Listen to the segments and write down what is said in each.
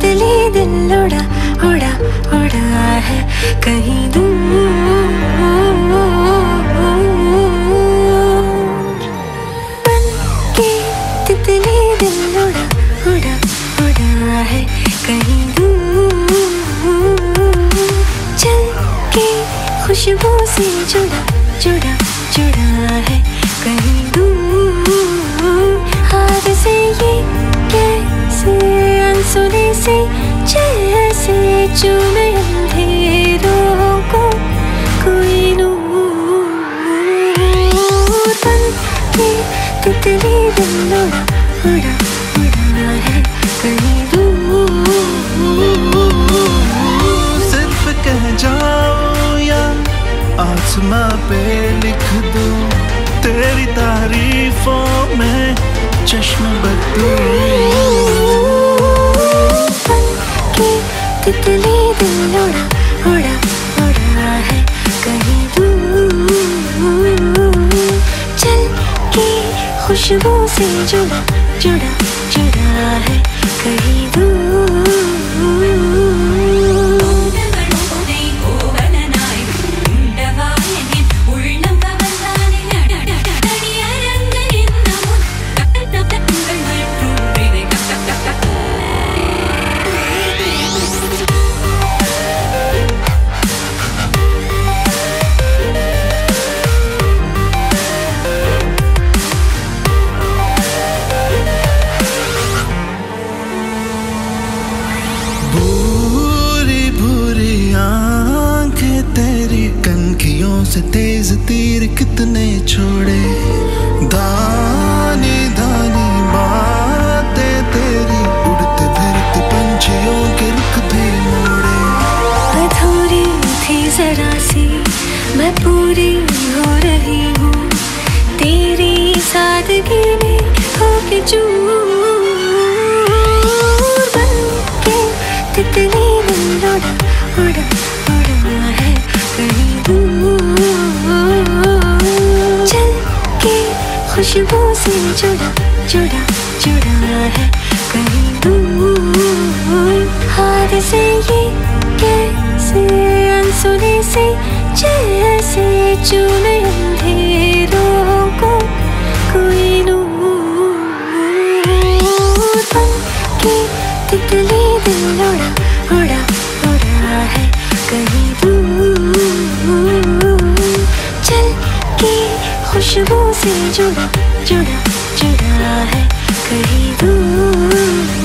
तितली दिल उड़ा उड़ा उड़ा है कहीं दूर। बन के तितली दिल उड़ा उड़ा उड़ा है कहीं दूर। चल के खुशबू से जुड़ा जुड़ा जुड़ा है कहीं दूर। हाथ से ये कैसे अनसुने से जैसे चूमे अंधेरों को कोई नूर। बन के तितली दिल उड़ा उड़ा उड़ा है कहीं दूर। सिर्फ कह जाओ या आसमां पे लिख दूं तेरी तारीफों में चश्म बदलूं। बन के तितली दिल उड़ा उड़ा उड़ा है कहीं दूर। चल के खुशबू से जुड़ा जुड़ा जुड़ा है कहीं दूर। से तेज तीर कितने छोड़े, दानी दानी बातें तेरी, उड़ते फिरते पंछियों के रुख भी मोड़े। अधूरी थी जरा सी मैं पूरी हो रही हूँ तेरी सादगी में होके चूर। बन के तितली दिल उड़ा उड़ा उड़ा है कहीं दूर। चल के खुशबू से जुड़ा जुड़ा जुड़ा है कहीं दूर। हाथ से ये कैसे अनसुने से जैसे चूमे अंधेरों को कोई नूर। बन के तितली दिल उड़ा उड़ा उड़ा है कहीं दूर। चल के खुशबू से जुड़ा जुड़ा जुड़ा है कहीं दूर।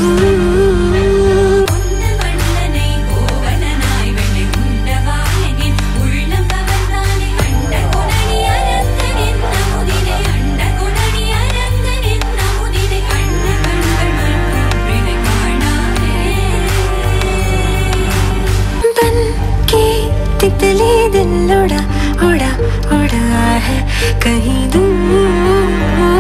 तितली दिल उड़ा उड़ा उड़ा है कहीं दूर।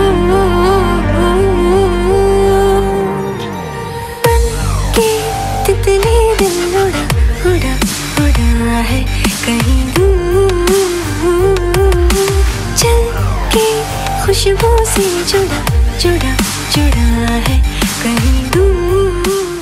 बन के तितली दिल उड़ा उड़ा उड़ा है कहीं दूर। चल के खुशबू से जुड़ा जुड़ा जुड़ा है कहीं दूर।